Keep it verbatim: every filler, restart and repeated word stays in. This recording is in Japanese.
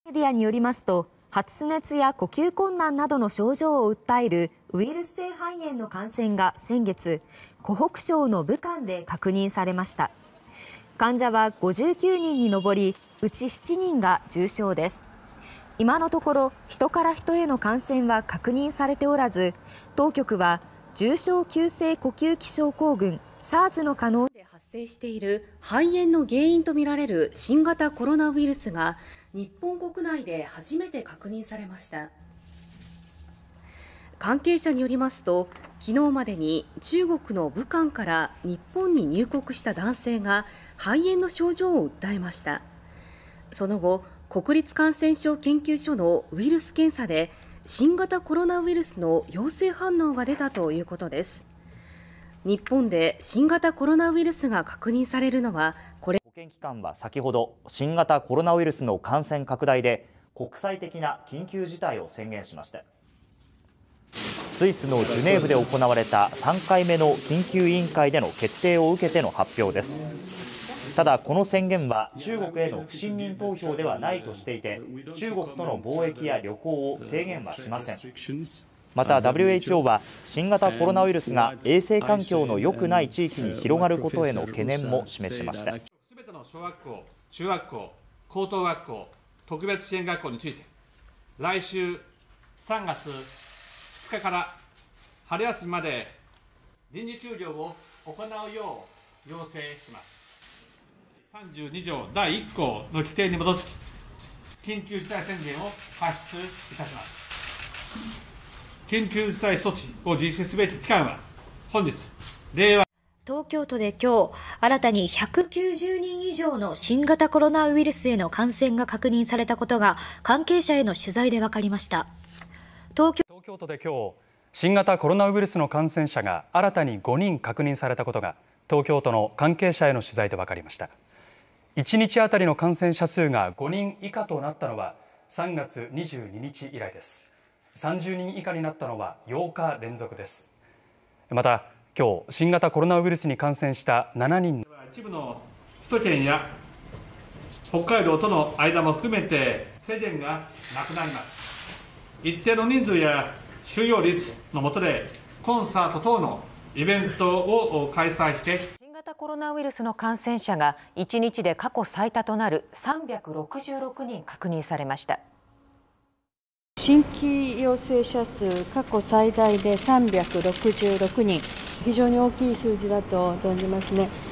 メディアによりますと、発熱や呼吸困難などの症状を訴えるウイルス性肺炎の感染が先月、湖北省の武漢で確認されました。患者はごじゅうきゅうにんに上り、うちしちにんが重症です。今のところ、人から人への感染は確認されておらず、当局は重症急性呼吸器症候群 SARS の可能性で発生している肺炎の原因とみられる新型コロナウイルスが日本国内で初めて確認されました。関係者によりますと、昨日までに中国の武漢から日本に入国した男性が肺炎の症状を訴えました。その後、国立感染症研究所のウイルス検査で新型コロナウイルスの陽性反応が出たということです。日本で新型コロナウイルスが確認されるのはこれ。 保健機関は先ほど新型コロナウイルスの感染拡大で国際的な緊急事態を宣言しました。スイスのジュネーブで行われたさんかいめの緊急委員会での決定を受けての発表です。ただこの宣言は中国への不信任投票ではないとしていて、中国との貿易や旅行を制限はしません。また ダブリューエイチオー は新型コロナウイルスが衛生環境の良くない地域に広がることへの懸念も示しました。 すべての小学校、中学校、高等学校、特別支援学校について、来週さんがつふつかから春休みまで臨時休業を行うよう要請します。さんじゅうにじょうだいいっこうの規定に基づき、緊急事態宣言を発出いたします。緊急事態措置を実施すべき期間は、本日、令和。 東京都で今日、新たにひゃくきゅうじゅうにん以上の新型コロナウイルスへの感染が確認されたことが、関係者への取材で分かりました。 東京、東京都で今日、新型コロナウイルスの感染者が新たにごにん確認されたことが、東京都の関係者への取材で分かりました。いちにちあたりの感染者数がごにん以下となったのはさんがつにじゅうににち以来です。さんじゅうにん以下になったのはようか連続です。また今日新型コロナウイルスに感染したしちにん、 一部の首都圏や北海道との間も含めて制限がなくなります。一定の人数や収容率の下でコンサート等のイベントを開催して新型コロナウイルスの感染者がいちにちで過去最多となるさんびゃくろくじゅうろくにん確認されました。 新規陽性者数過去最大でさんびゃくろくじゅうろくにん、非常に大きい数字だと存じますね。